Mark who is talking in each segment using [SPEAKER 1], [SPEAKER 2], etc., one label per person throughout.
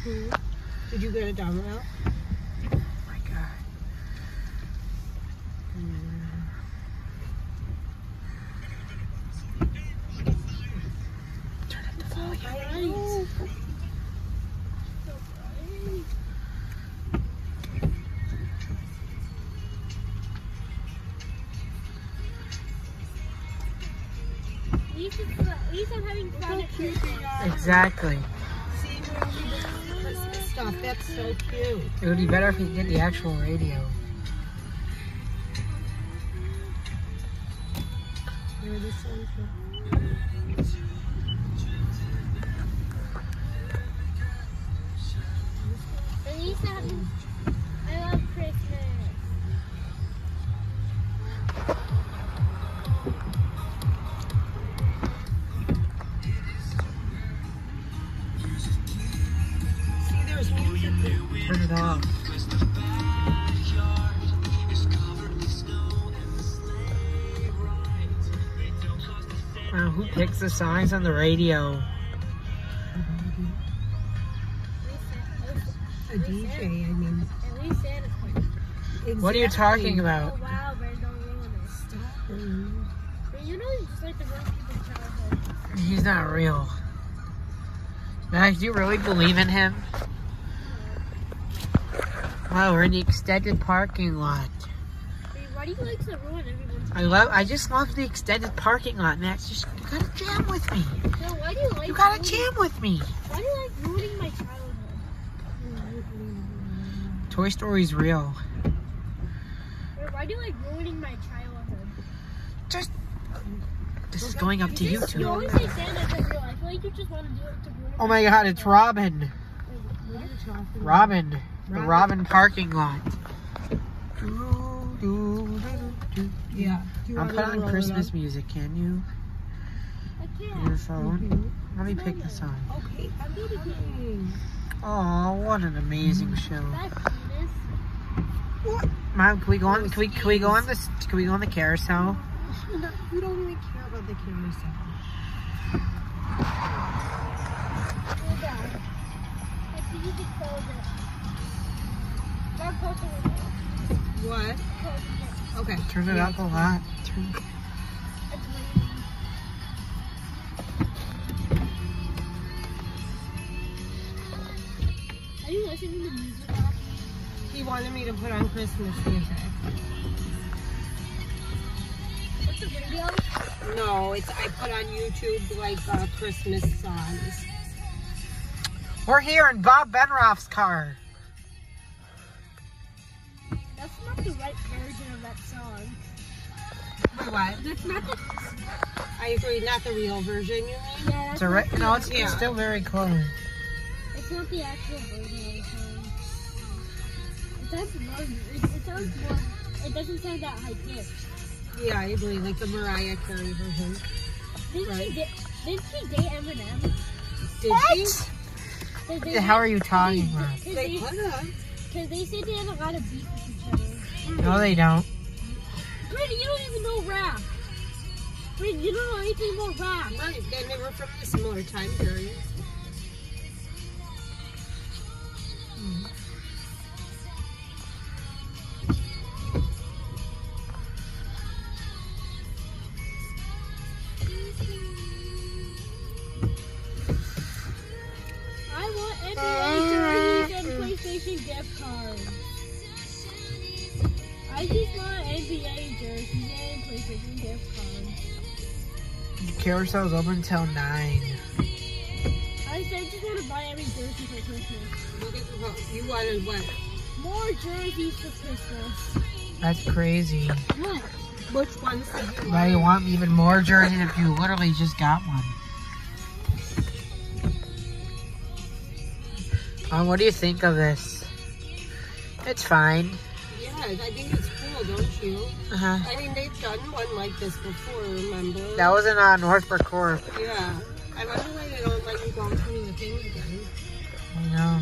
[SPEAKER 1] Did you get it down now?
[SPEAKER 2] Oh my God. Turn up the volume.
[SPEAKER 3] At least I'm having fun at Christmas.
[SPEAKER 2] Exactly.
[SPEAKER 1] See, where we did the Christmas stuff. That's so cute.
[SPEAKER 2] It would be better if we could get the actual radio.
[SPEAKER 1] Where are the songs from?
[SPEAKER 3] At least I love Christmas.
[SPEAKER 1] See, there's music there.
[SPEAKER 2] Turn it off. Wow, who picks the songs on the radio?
[SPEAKER 1] A DJ, I mean.
[SPEAKER 3] At least Santa's playing.
[SPEAKER 2] What are you talking
[SPEAKER 3] Oh
[SPEAKER 2] about?
[SPEAKER 3] wow, Brad, don't ruin it.
[SPEAKER 1] Stop.
[SPEAKER 3] But you know you just like to ruin people's childhood.
[SPEAKER 2] He's not real. Max, do you really believe in him? Wow, we're in the extended parking lot.
[SPEAKER 3] Wait, why do you like to ruin everyone's
[SPEAKER 2] I just love the extended parking lot, Max. Just you gotta jam with me.
[SPEAKER 3] So why do you like
[SPEAKER 2] You gotta
[SPEAKER 3] ruining-
[SPEAKER 2] jam with me.
[SPEAKER 3] Why do you like ruining my childhood?
[SPEAKER 2] Toy Story's real.
[SPEAKER 3] Wait, why do you like ruining my childhood?
[SPEAKER 2] Just this is going up to
[SPEAKER 3] You
[SPEAKER 2] YouTube.
[SPEAKER 3] always say Santa's not real. I feel like you just want to do it to ruin
[SPEAKER 2] Oh my God, it's Robin.
[SPEAKER 1] What are you talking about?
[SPEAKER 2] Robin. The
[SPEAKER 1] Robin.
[SPEAKER 2] Robin parking lot.
[SPEAKER 1] Yeah. Do you
[SPEAKER 2] I'll
[SPEAKER 1] want
[SPEAKER 2] put
[SPEAKER 1] me to
[SPEAKER 2] on
[SPEAKER 1] roll it
[SPEAKER 2] Christmas
[SPEAKER 1] up?
[SPEAKER 2] music, can you?
[SPEAKER 3] I
[SPEAKER 2] On your
[SPEAKER 3] can't.
[SPEAKER 2] phone? Let me pick the song.
[SPEAKER 1] Okay, I'm getting
[SPEAKER 2] Oh, what an amazing show.
[SPEAKER 3] That's penis.
[SPEAKER 2] Mom, can we go on this can we go on the carousel?
[SPEAKER 1] You don't even care about the carousel.
[SPEAKER 3] Oh god. Like the music closed it. Not closing it.
[SPEAKER 1] What?
[SPEAKER 3] Closing it.
[SPEAKER 1] Okay.
[SPEAKER 2] Turn it up a lot.
[SPEAKER 3] It's raining. Are you listening to music?
[SPEAKER 1] He wanted me to put on Christmas music.
[SPEAKER 3] What's the radio?
[SPEAKER 1] No, it's I put on YouTube like Christmas songs.
[SPEAKER 2] We're here in Bob Benroff's car.
[SPEAKER 3] That's not the right version of that song.
[SPEAKER 1] Wait, what?
[SPEAKER 3] That's not the.
[SPEAKER 1] I agree, not the real version, you mean?
[SPEAKER 3] Yeah, that's
[SPEAKER 2] It's a
[SPEAKER 3] not the,
[SPEAKER 2] no, it's
[SPEAKER 1] Yeah.
[SPEAKER 2] still very close.
[SPEAKER 3] It's not the actual version of the song. It sounds more. It sounds more. It doesn't sound that high pitched.
[SPEAKER 1] Yeah, I agree, like the Mariah Carey version. Right.
[SPEAKER 3] Didn't she date Eminem?
[SPEAKER 1] Did she?
[SPEAKER 2] How are you talking about?
[SPEAKER 1] They could have.
[SPEAKER 3] Because they said they had a lot of beef with each other.
[SPEAKER 2] No, they don't.
[SPEAKER 3] Brady, you don't even know rap. Brady, you don't know anything about rap.
[SPEAKER 1] Right, then they were from a similar time period.
[SPEAKER 3] I want NBA jerseys and PlayStation gift cards. I just want NBA jerseys and PlayStation gift cards.
[SPEAKER 2] Carousel's open until 9.
[SPEAKER 3] I just want to buy every jersey for Christmas.
[SPEAKER 1] Look at the, you wanted what?
[SPEAKER 3] More jerseys for Christmas.
[SPEAKER 2] That's crazy.
[SPEAKER 3] What?
[SPEAKER 1] Which ones did you
[SPEAKER 2] Why you want even more jerseys if you literally just got one? What do you think of this? It's fine.
[SPEAKER 1] Yeah, I think it's cool, don't you?
[SPEAKER 2] Uh-huh.
[SPEAKER 1] I mean, they've done one like this before, remember?
[SPEAKER 2] That was in Northbrook Court.
[SPEAKER 1] Yeah. I wonder why they don't let you go through the thing again.
[SPEAKER 2] I know.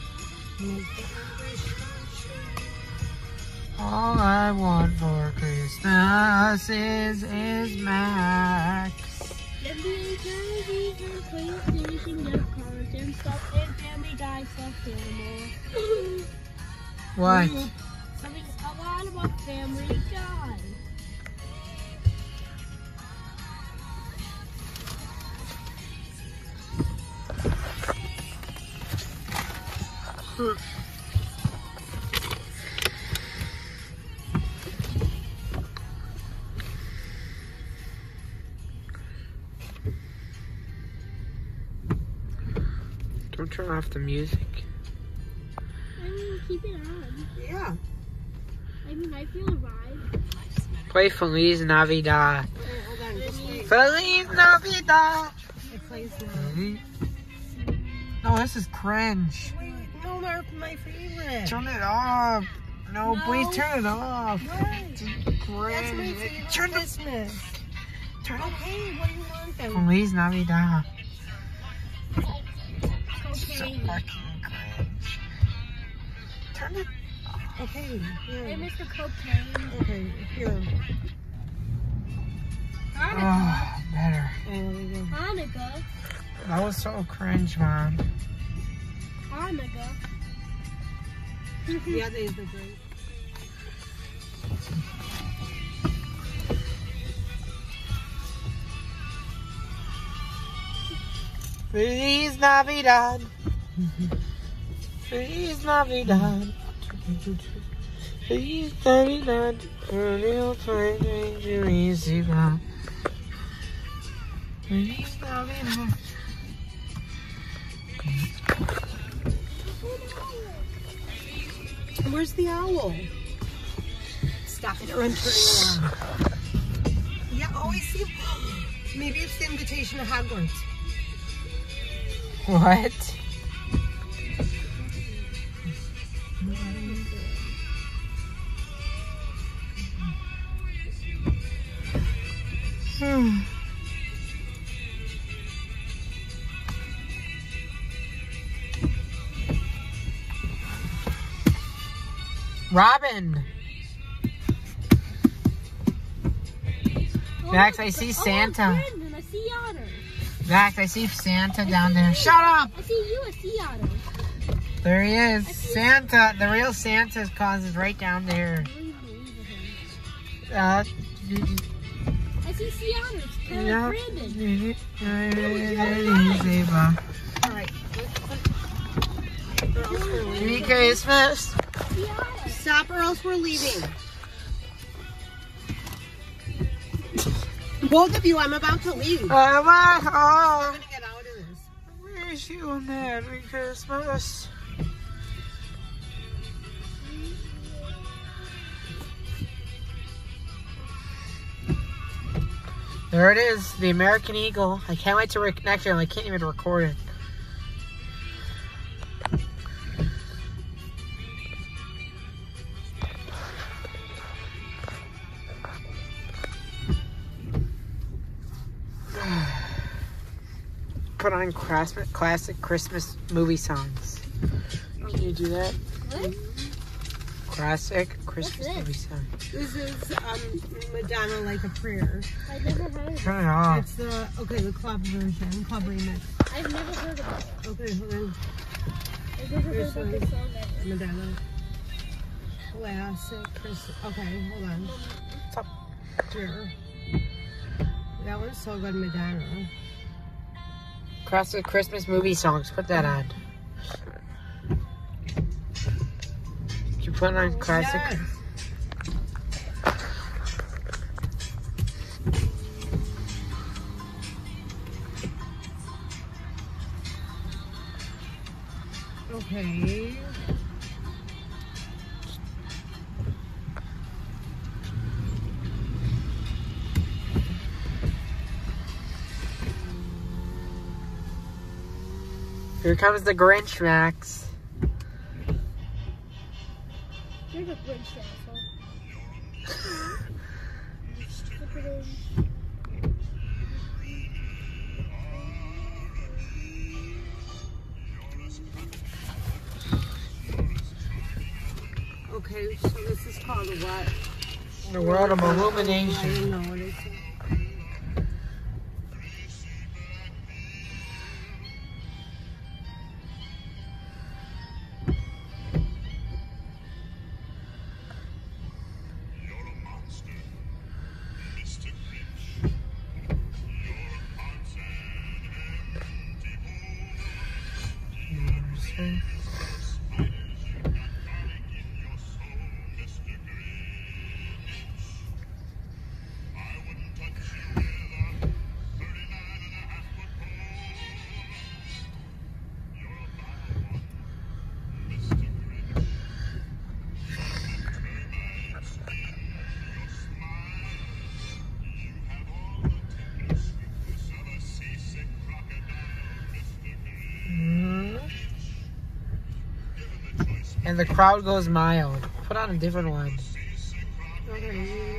[SPEAKER 2] All I want for Christmas is Max.
[SPEAKER 3] Yes, NBA jerseys and PlayStation gift cards and stuff and Family Guy stuffed animals.
[SPEAKER 2] What?
[SPEAKER 3] Something a lot about Family Guy.
[SPEAKER 2] Don't turn off the music.
[SPEAKER 3] I mean, keep it on.
[SPEAKER 1] Yeah.
[SPEAKER 3] I mean, I feel a vibe.
[SPEAKER 2] Play Feliz Navidad.
[SPEAKER 1] Okay, hold on. Just wait.
[SPEAKER 2] Feliz Navidad.
[SPEAKER 1] It plays now.
[SPEAKER 2] No, this is cringe.
[SPEAKER 1] Wait, no, they're my favorite.
[SPEAKER 2] Turn it off. No,
[SPEAKER 3] No.
[SPEAKER 2] please turn it off.
[SPEAKER 1] Why?
[SPEAKER 2] It's
[SPEAKER 1] That's my
[SPEAKER 2] cringe.
[SPEAKER 1] favorite
[SPEAKER 2] Turn it.
[SPEAKER 1] Christmas.
[SPEAKER 2] Turn it.
[SPEAKER 1] Okay, what do you want then?
[SPEAKER 2] Feliz Navidad. So
[SPEAKER 3] Okay.
[SPEAKER 2] fucking cringe. Turn it.
[SPEAKER 1] Okay,
[SPEAKER 3] Hey,
[SPEAKER 1] here.
[SPEAKER 3] Mr. Cocaine.
[SPEAKER 1] Okay, here.
[SPEAKER 2] Oh, better.
[SPEAKER 1] Oh, there we go.
[SPEAKER 3] Hanukkah.
[SPEAKER 2] That was so cringe, Mom.
[SPEAKER 3] Hanukkah.
[SPEAKER 1] Yeah, these are great.
[SPEAKER 2] Feliz Navidad. Feliz Navidad. Feliz Navidad. Feliz Navidad. Feliz Navidad.
[SPEAKER 1] Where's the owl? Stop it or I'm turning around. Yeah, oh, I see. Maybe it's the invitation to Hogwarts.
[SPEAKER 2] What? Robin! Max, I see Santa.
[SPEAKER 3] Oh, Brandon, I see Otter.
[SPEAKER 2] Max, I see Santa down there. Shut up!
[SPEAKER 3] I see you, I see Otter.
[SPEAKER 2] There he is. Santa. The real Santa's Claus is right down there.
[SPEAKER 3] I really believe in him. I see Sea Otter. It's kind of like Brandon.
[SPEAKER 1] Alright.
[SPEAKER 2] Merry Christmas.
[SPEAKER 3] Sea Otter.
[SPEAKER 1] Stop or else we're leaving. Both of you, I'm about to leave. We're
[SPEAKER 2] Oh,
[SPEAKER 1] gonna get out of this.
[SPEAKER 2] wish you a Merry Christmas. There it is, the American Eagle. I can't wait to reconnect it. I can't even record it. Put on classic Christmas movie songs. Can you do that?
[SPEAKER 3] What?
[SPEAKER 2] Classic Christmas
[SPEAKER 3] What's this?
[SPEAKER 2] movie song.
[SPEAKER 1] This is Madonna Like a Prayer.
[SPEAKER 3] I've never heard of it.
[SPEAKER 2] Turn it off.
[SPEAKER 1] It's the club version, club remix.
[SPEAKER 3] I've never heard of it.
[SPEAKER 1] Okay, hold on.
[SPEAKER 3] I've never heard of the song ever.
[SPEAKER 1] Madonna. Classic Christmas. Okay, hold on.
[SPEAKER 2] Stop.
[SPEAKER 1] Here. That one's so good, Madonna.
[SPEAKER 2] Classic Christmas movie songs. Put that on. You put on classic.
[SPEAKER 1] Yes. Okay.
[SPEAKER 2] Here comes the Grinch, Max.
[SPEAKER 3] You're the Grinch, asshole. Look at him.
[SPEAKER 1] Okay, so this is called what?
[SPEAKER 2] The World of
[SPEAKER 1] I
[SPEAKER 2] Illumination.
[SPEAKER 1] don't know what it is.
[SPEAKER 2] And the crowd goes mild. Put on a different one.
[SPEAKER 1] Okay.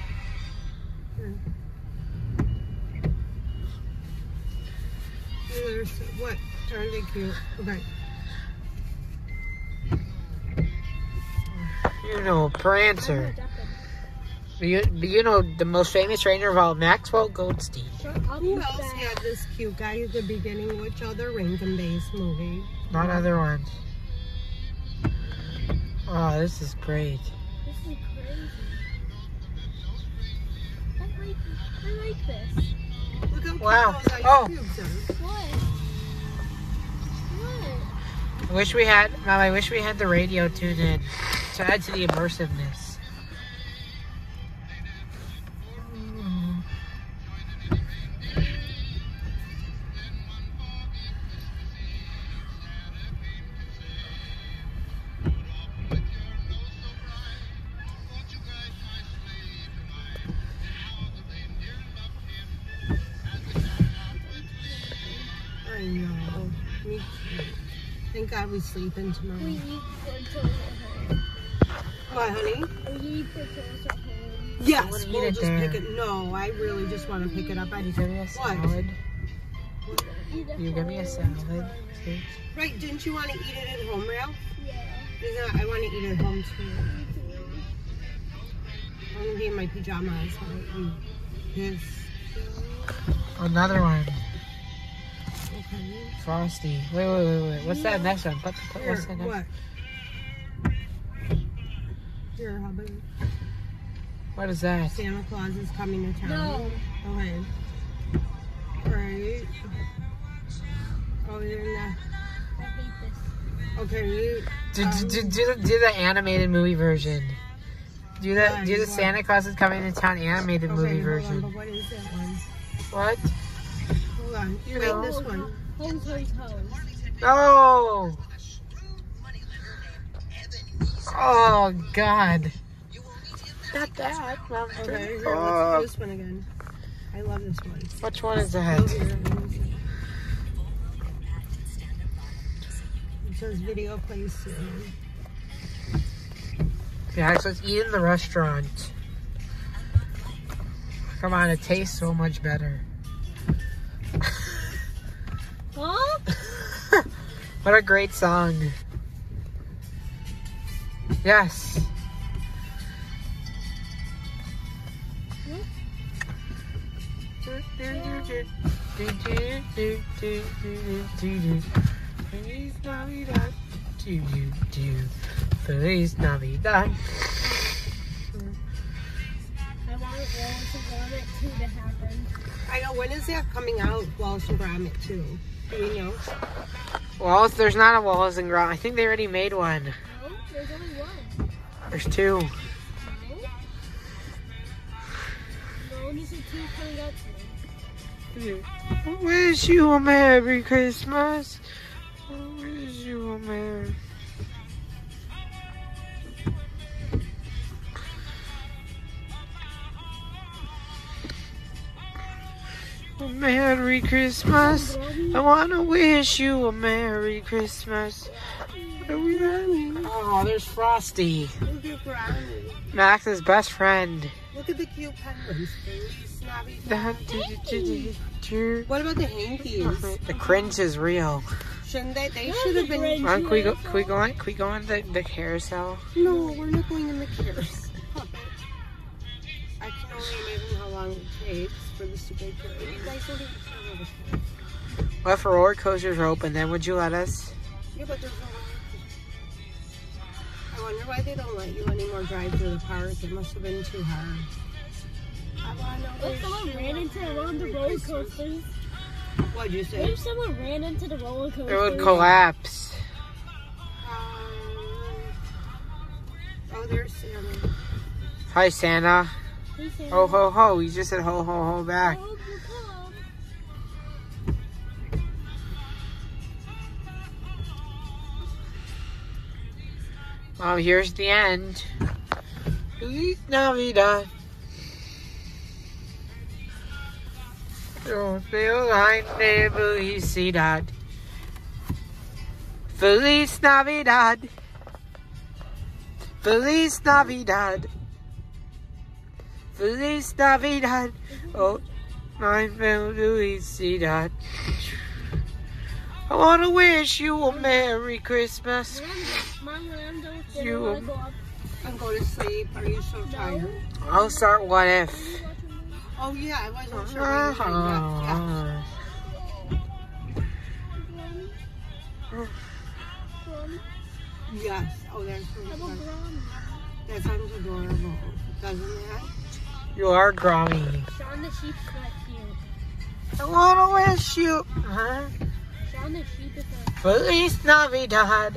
[SPEAKER 1] There's what? Aren't they cute? Okay.
[SPEAKER 2] You know, Prancer. You know the most famous trainer of all, Maxwell Goldstein.
[SPEAKER 1] Who else had this cute guy at the beginning? Which other Rankin Bass movie?
[SPEAKER 2] Not other ones. Oh, this is great.
[SPEAKER 3] This is crazy. I like this.
[SPEAKER 1] Look how cute
[SPEAKER 2] Wow.
[SPEAKER 1] those ice
[SPEAKER 2] Oh.
[SPEAKER 1] cubes are.
[SPEAKER 3] What? What?
[SPEAKER 2] Mom, I wish we had the radio tuned in to add to the immersiveness.
[SPEAKER 1] I know. Me too. Thank God we sleeping
[SPEAKER 3] We
[SPEAKER 1] tonight.
[SPEAKER 3] eat for toys at home.
[SPEAKER 1] What, honey?
[SPEAKER 3] We eat for toys at home.
[SPEAKER 1] Yes,
[SPEAKER 2] wanna eat
[SPEAKER 1] we'll
[SPEAKER 2] it
[SPEAKER 1] just
[SPEAKER 2] there.
[SPEAKER 1] pick it. No, I really just want to pick it up.
[SPEAKER 2] You give me a salad.
[SPEAKER 3] Eat at
[SPEAKER 2] You give me a
[SPEAKER 3] home.
[SPEAKER 2] salad. See?
[SPEAKER 1] Right, didn't you want to eat it at home, Ralph?
[SPEAKER 3] Yeah.
[SPEAKER 1] I want to eat at home too.
[SPEAKER 3] Me too.
[SPEAKER 1] I'm going to be in my pajamas when I eat this.
[SPEAKER 2] Another one.
[SPEAKER 1] Okay.
[SPEAKER 2] Frosty. Wait. What's that next one? What's
[SPEAKER 1] Here,
[SPEAKER 2] that next?
[SPEAKER 1] what? Here, how about
[SPEAKER 2] What is that?
[SPEAKER 1] Santa Claus is coming to town?
[SPEAKER 3] No.
[SPEAKER 1] Okay. Right. Oh, you're in
[SPEAKER 3] I hate this.
[SPEAKER 1] the... Okay.
[SPEAKER 2] Do the animated movie version. Do the
[SPEAKER 1] What?
[SPEAKER 2] Santa Claus is coming to town animated movie
[SPEAKER 1] Okay, hold on,
[SPEAKER 2] version.
[SPEAKER 1] but what is that one?
[SPEAKER 2] What?
[SPEAKER 1] Hold on.
[SPEAKER 2] You
[SPEAKER 1] Wait,
[SPEAKER 2] know.
[SPEAKER 1] this one.
[SPEAKER 3] Hose.
[SPEAKER 2] No! Oh God! Not that. Mom.
[SPEAKER 1] Okay, here,
[SPEAKER 2] Oh.
[SPEAKER 1] let's do this one again. I love this one.
[SPEAKER 2] Which one is
[SPEAKER 1] Oh,
[SPEAKER 2] that?
[SPEAKER 1] here, let me see. It says video plays soon.
[SPEAKER 2] Yeah, so let's eat in the restaurant. Come on, it tastes so much better.
[SPEAKER 3] Huh?
[SPEAKER 2] What a great song. Yes. Feliz Navidad. Feliz Navidad.
[SPEAKER 3] I want Wallace and Gromit 2 to happen.
[SPEAKER 1] I know, when is that coming out, Wallace and Gromit 2? Do we know?
[SPEAKER 2] Well, there's not a Wallace and Gromit. I think they already made one.
[SPEAKER 3] No, there's only one.
[SPEAKER 2] There's two.
[SPEAKER 3] No? No, there's a 2 coming out soon.
[SPEAKER 2] I wish you a Merry Christmas. I wish you a Merry. A Merry Christmas. I wanna wish you a Merry Christmas. Oh, there's Frosty.
[SPEAKER 1] Look at Gromit.
[SPEAKER 2] Max's best friend.
[SPEAKER 1] Look at the cute penguins. What about the hankies?
[SPEAKER 2] The cringe is real.
[SPEAKER 1] Shouldn't they? They should have been.
[SPEAKER 2] Mom, can we go on the carousel?
[SPEAKER 1] No, we're not going in the carousel. I can only imagine how long it takes for the stupid carousel. You guys don't even care about this.
[SPEAKER 2] What if roller coasters are open? Then would you let us?
[SPEAKER 1] Yeah, but there's no roller coaster. I wonder why they don't let you anymore drive through the park. It must have been too hard.
[SPEAKER 3] What if someone ran into one of the roller coasters?
[SPEAKER 1] What'd you
[SPEAKER 3] What
[SPEAKER 1] say?
[SPEAKER 3] if someone ran into the roller coaster?
[SPEAKER 2] It would collapse.
[SPEAKER 1] Oh, there's Santa.
[SPEAKER 2] Hi, Santa.
[SPEAKER 3] He said,
[SPEAKER 2] Ho, ho, ho. You just said ho, ho, ho back.
[SPEAKER 3] I hope you come.
[SPEAKER 2] Here's the end. Feliz Navidad. Don't feel like felicidad. Feliz Navidad. Feliz Navidad. Feliz Navidad. Oh, my felicidad. I want to wish you a Merry Christmas.
[SPEAKER 3] Mom, when I'm done with dinner,
[SPEAKER 2] You-
[SPEAKER 3] I wanna go up.
[SPEAKER 1] I'm going to sleep. Are you so tired?
[SPEAKER 2] I'll start What If.
[SPEAKER 1] Oh, yeah, I wasn't sure. when you said that. Yes. Oh, that's really good. That sounds adorable. Doesn't it?
[SPEAKER 2] You are grommy.
[SPEAKER 3] Shaun the sheep's right here.
[SPEAKER 2] I want to wish you. Huh?
[SPEAKER 3] Shaun the sheep is right
[SPEAKER 2] Feliz Navidad.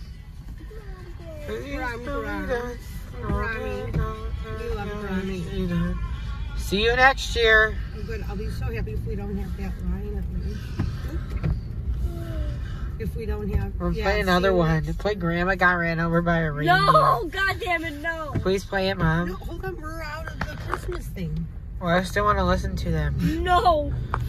[SPEAKER 2] Feliz
[SPEAKER 1] Grammy,
[SPEAKER 2] Navidad.
[SPEAKER 1] Grammy. You love Grammy.
[SPEAKER 2] See you next year.
[SPEAKER 1] Good. I'll be so happy if we don't have that line at least. If we don't have.
[SPEAKER 2] We'll
[SPEAKER 1] yeah,
[SPEAKER 2] play
[SPEAKER 1] see
[SPEAKER 2] another
[SPEAKER 1] you
[SPEAKER 2] one.
[SPEAKER 1] next-
[SPEAKER 2] Play Grandma Got Ran Over by a Reindeer.
[SPEAKER 3] No! God damn it, no!
[SPEAKER 2] Please play it,
[SPEAKER 1] No,
[SPEAKER 2] Mom.
[SPEAKER 1] hold on. We're out of the Christmas thing.
[SPEAKER 2] Well, I still want to listen to them.
[SPEAKER 3] No!